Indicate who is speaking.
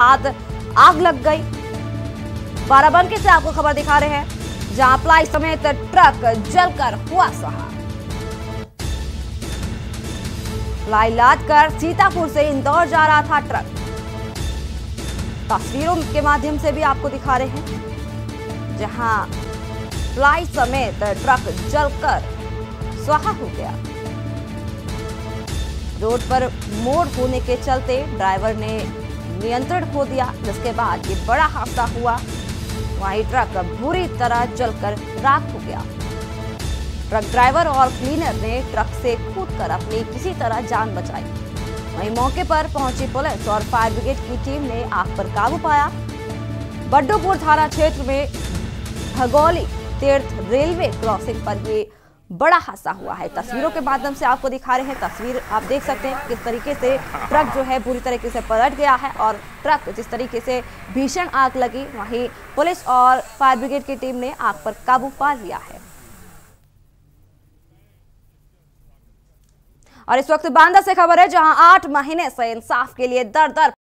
Speaker 1: बाद आग लग गई। बाराबंकी से आपको खबर दिखा रहे हैं, जहां प्लाई समेत ट्रक जलकर हुआ स्वाहा। प्लाई लाद कर सीतापुर से इंदौर जा रहा था ट्रक। तस्वीरों के माध्यम से भी आपको दिखा रहे हैं, जहां प्लाई समेत ट्रक जलकर स्वाहा हो गया। रोड पर मोड़ होने के चलते ड्राइवर ने नियंत्रण खो दिया, जिसके बाद ये बड़ा हादसा हुआ। वहीं ट्रक बुरी तरह जलकर राख हो गया। ट्रक ड्राइवर और क्लीनर ने ट्रक से कूदकर अपनी किसी तरह जान बचाई। वहीं मौके पर पहुंची पुलिस और फायर ब्रिगेड की टीम ने आग पर काबू पाया। बड्डूपुर थाना क्षेत्र में भगौली तीर्थ रेलवे क्रॉसिंग पर ये बड़ा हादसा हुआ है। तस्वीरों के माध्यम से आपको दिखा रहे हैं। तस्वीर आप देख सकते हैं किस तरीके से ट्रक जो है बुरी तरीके से पलट गया है और ट्रक जिस तरीके से भीषण आग लगी, वहीं पुलिस और फायर ब्रिगेड की टीम ने आग पर काबू पा लिया है। और इस वक्त बांदा से खबर है, जहां 8 महीने से इंसाफ के लिए दर दर